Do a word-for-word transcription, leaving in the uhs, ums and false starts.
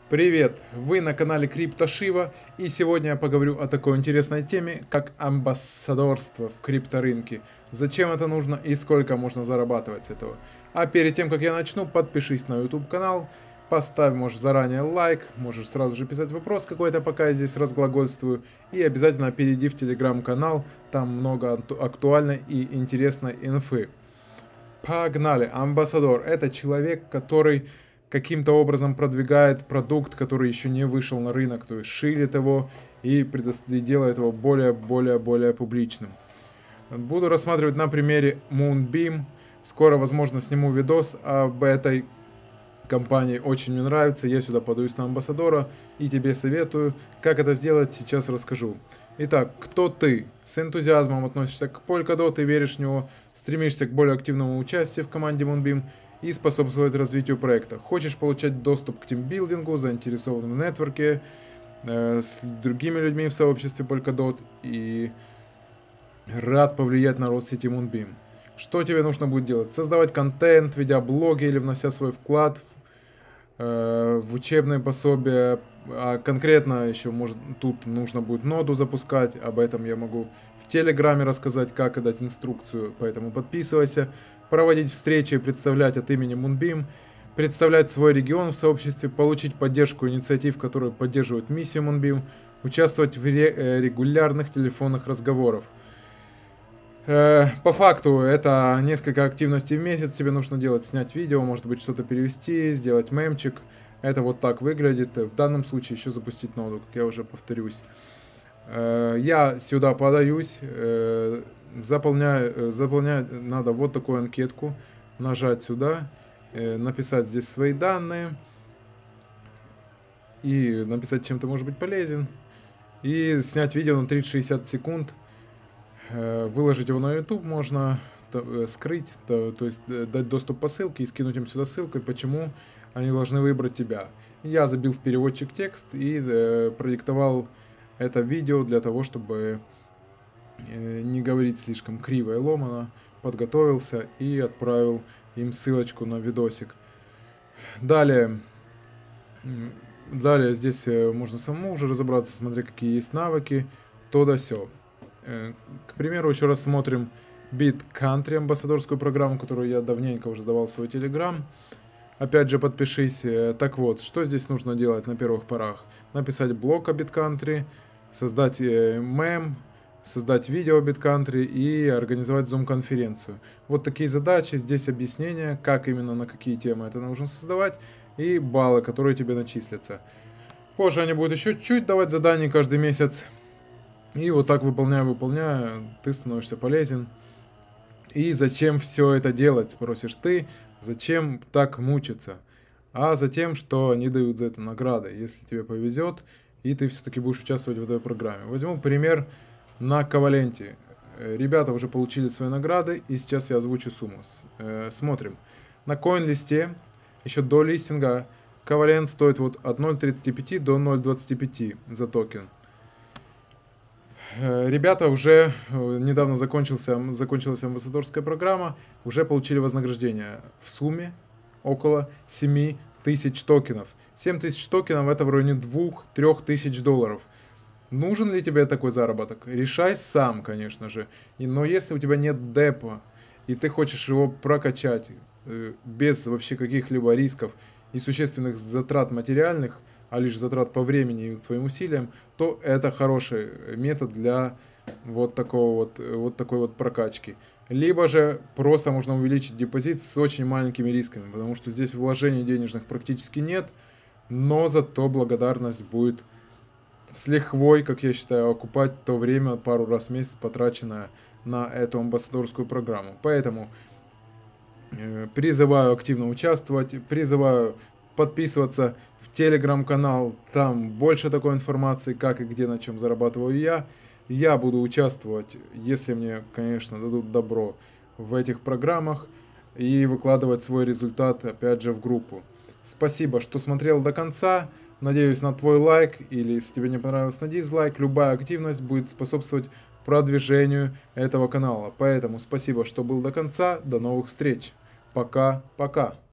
Привет! Вы на канале CryptoShiva, и сегодня я поговорю о такой интересной теме, как амбассадорство в крипторынке. Зачем это нужно и сколько можно зарабатывать с этого. А перед тем, как я начну, подпишись на YouTube канал, поставь, может, заранее лайк, можешь сразу же писать вопрос какой-то, пока я здесь разглагольствую, и обязательно перейди в Telegram канал, там много актуальной и интересной инфы. Погнали! Амбассадор — это человек, который каким-то образом продвигает продукт, который еще не вышел на рынок, то есть ширит его и, и делает его более-более-более публичным. Буду рассматривать на примере Moonbeam. Скоро, возможно, сниму видос об этой компании. Очень мне нравится. Я сюда подаюсь на амбассадора и тебе советую. Как это сделать, сейчас расскажу. Итак, кто ты? С энтузиазмом относишься к Polkadot, ты веришь в него, стремишься к более активному участию в команде Moonbeam и способствовать развитию проекта. Хочешь получать доступ к тимбилдингу, заинтересован в нетворке э, с другими людьми в сообществе Polkadot и рад повлиять на рост сети Moonbeam. Что тебе нужно будет делать? Создавать контент, ведя блоги или внося свой вклад в, э, в учебные пособия. А конкретно еще может тут нужно будет ноду запускать. Об этом я могу в Телеграме рассказать, как дать инструкцию. Поэтому подписывайся. Проводить встречи и представлять от имени Moonbeam, представлять свой регион в сообществе, получить поддержку инициатив, которые поддерживают миссию Moonbeam, участвовать в регулярных телефонных разговорах. По факту это несколько активностей в месяц тебе нужно делать, снять видео, может быть что-то перевести, сделать мемчик. Это вот так выглядит. В данном случае еще запустить ноду, как я уже повторюсь. Я сюда подаюсь, заполняю, заполнять надо вот такую анкетку, нажать сюда, написать здесь свои данные и написать, чем ты можешь быть полезен, и снять видео на тридцать-шестьдесят секунд, выложить его на YouTube, можно скрыть, то, то есть дать доступ по ссылке и скинуть им сюда ссылкой, почему они должны выбрать тебя. Я забил в переводчик текст и э, продиктовал это видео для того, чтобы э, не говорить слишком криво и ломано. Подготовился и отправил им ссылочку на видосик. Далее, далее здесь можно самому уже разобраться, смотря какие есть навыки, то да сё. Э, к примеру, еще раз смотрим BitCountry, амбассадорскую программу, которую я давненько уже давал в свой Telegram. Опять же, подпишись. Так вот, что здесь нужно делать на первых порах? Написать блог о BitCountry, создать мем, создать видео о BitCountry и организовать зум-конференцию. Вот такие задачи. Здесь объяснение, как именно, на какие темы это нужно создавать, и баллы, которые тебе начислятся. Позже они будут еще чуть давать заданий каждый месяц. И вот так, выполняя, выполняя, ты становишься полезен. И зачем все это делать, спросишь ты, зачем так мучиться? А затем, что они дают за это награды, если тебе повезет, и ты все-таки будешь участвовать в этой программе. Возьму пример на Коваленте. Ребята уже получили свои награды, и сейчас я озвучу сумму. Смотрим. На CoinList'е, еще до листинга, Ковалент стоит вот от ноль целых тридцати пяти до ноль целых двадцати пяти за токен. Ребята уже недавно закончился, закончилась амбассадорская программа, уже получили вознаграждение в сумме около семи тысяч токенов. семь тысяч токенов — это в районе двух-трёх тысяч долларов. Нужен ли тебе такой заработок? Решай сам, конечно же. Но если у тебя нет депо, и ты хочешь его прокачать без вообще каких-либо рисков и существенных затрат материальных, а лишь затрат по времени и твоим усилиям, то это хороший метод для вот такого вот, вот такой вот прокачки. Либо же просто можно увеличить депозит с очень маленькими рисками, потому что здесь вложений денежных практически нет, но зато благодарность будет с лихвой, как я считаю, окупать то время, пару раз в месяц, потраченное на эту амбассадорскую программу. Поэтому э, призываю активно участвовать, призываю подписываться в телеграм-канал, там больше такой информации, как и где, на чем зарабатываю я. Я буду участвовать, если мне, конечно, дадут добро в этих программах, и выкладывать свой результат, опять же, в группу. Спасибо, что смотрел до конца. Надеюсь на твой лайк, или если тебе не понравилось, на дизлайк. Любая активность будет способствовать продвижению этого канала. Поэтому спасибо, что был до конца. До новых встреч. Пока-пока.